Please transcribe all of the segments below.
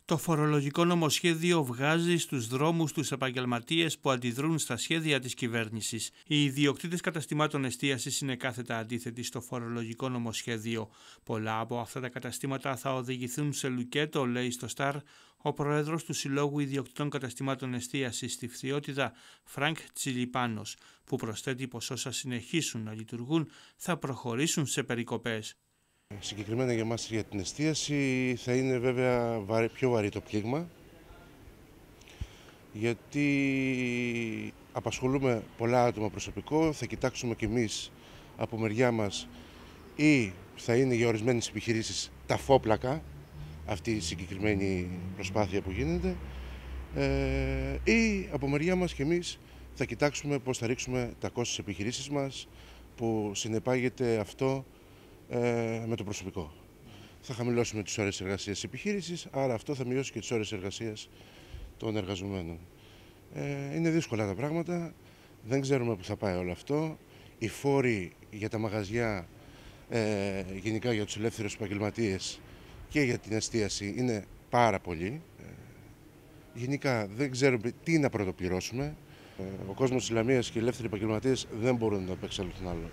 Το φορολογικό νομοσχέδιο βγάζει στους δρόμους τους επαγγελματίες που αντιδρούν στα σχέδια της κυβέρνησης. Οι ιδιοκτήτες καταστημάτων εστίασης είναι κάθετα αντίθετοι στο φορολογικό νομοσχέδιο. Πολλά από αυτά τα καταστήματα θα οδηγηθούν σε λουκέτο, λέει στο Σταρ ο πρόεδρος του Συλλόγου Ιδιοκτητών Καταστημάτων Εστίασης στη Φθιώτιδα, Φρανκ Τσιλιπάνος, που προσθέτει πως όσα συνεχίσουν να λειτουργούν θα προχωρήσουν σε περικοπές. Συγκεκριμένα για εμάς για την εστίαση θα είναι βέβαια πιο βαρύ το πλήγμα, γιατί απασχολούμε πολλά άτομα προσωπικό, θα κοιτάξουμε κι εμείς από μεριά μας ή θα είναι για ορισμένες επιχειρήσεις τα φόπλακα αυτή η συγκεκριμένη προσπάθεια που γίνεται, ή από μεριά μας κι εμείς θα κοιτάξουμε πώς θα ρίξουμε τα κόστη στις επιχειρήσεις μας που συνεπάγεται αυτό με το προσωπικό. Θα χαμηλώσουμε τις ώρες εργασίας της επιχείρησης, άρα αυτό θα μειώσει και τις ώρες εργασίας των εργαζομένων. Είναι δύσκολα τα πράγματα, δεν ξέρουμε πού θα πάει όλο αυτό. Οι φόροι για τα μαγαζιά, γενικά για τους ελεύθερους επαγγελματίες και για την εστίαση είναι πάρα πολλοί. Γενικά δεν ξέρουμε τι να πρωτοπληρώσουμε. Ο κόσμος της Λαμίας και οι ελεύθεροι επαγγελματίες δεν μπορούν να απεξέλθουν άλλο.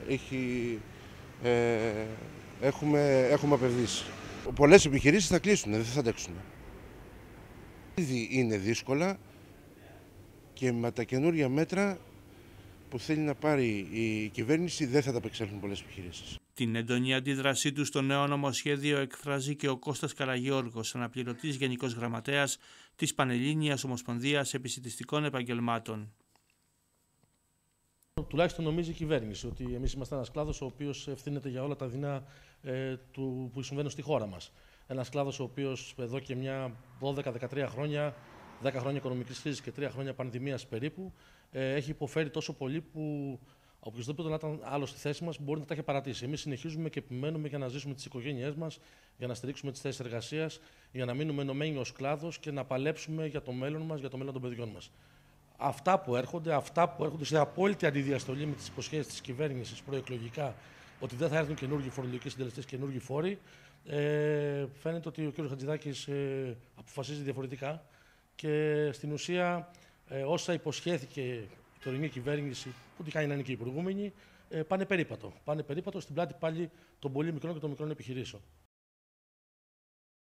Έχουμε απευδίσει. Πολλές επιχειρήσεις θα κλείσουν, δεν θα αντέξουν. Ήδη είναι δύσκολα και με τα καινούργια μέτρα που θέλει να πάρει η κυβέρνηση δεν θα τα απεξέλθουν πολλές επιχειρήσεις. Την έντονη αντίδρασή του στο νέο νομοσχέδιο εκφράζει και ο Κώστας Καραγιώργος, αναπληρωτής Γενικός Γραμματέας της Πανελλήνιας Ομοσπονδίας Επισιτιστικών Επαγγελμάτων. Τουλάχιστον νομίζει η κυβέρνηση ότι εμείς είμαστε ένας κλάδος ο οποίος ευθύνεται για όλα τα δεινά που συμβαίνουν στη χώρα μας. Ένας κλάδος ο οποίος εδώ και μια 12-13 χρόνια, 10 χρόνια οικονομικής κρίσης και 3 χρόνια πανδημίας περίπου, έχει υποφέρει τόσο πολύ που οποιοδήποτε να ήταν άλλο στη θέση μας μπορεί να τα έχει παρατήσει. Εμείς συνεχίζουμε και επιμένουμε για να ζήσουμε τις οικογένειές μας, για να στηρίξουμε τις θέσεις εργασίας, για να μείνουμε ενωμένοι ως κλάδος και να παλέψουμε για το μέλλον μας, για το μέλλον των παιδιών μας. Αυτά που έρχονται σε απόλυτη αντιδιαστολή με τις υποσχέσεις της κυβέρνησης προεκλογικά, ότι δεν θα έρθουν καινούργιοι φορολογικοί συντελεστές, καινούργιοι φόροι, φαίνεται ότι ο κ. Χατζηδάκης αποφασίζει διαφορετικά και στην ουσία όσα υποσχέθηκε η τωρινή κυβέρνηση, που τυχαίνει να είναι και η προηγούμενη, πάνε περίπατο. Πάνε περίπατο στην πλάτη πάλι των πολύ μικρών και των μικρών επιχειρήσεων.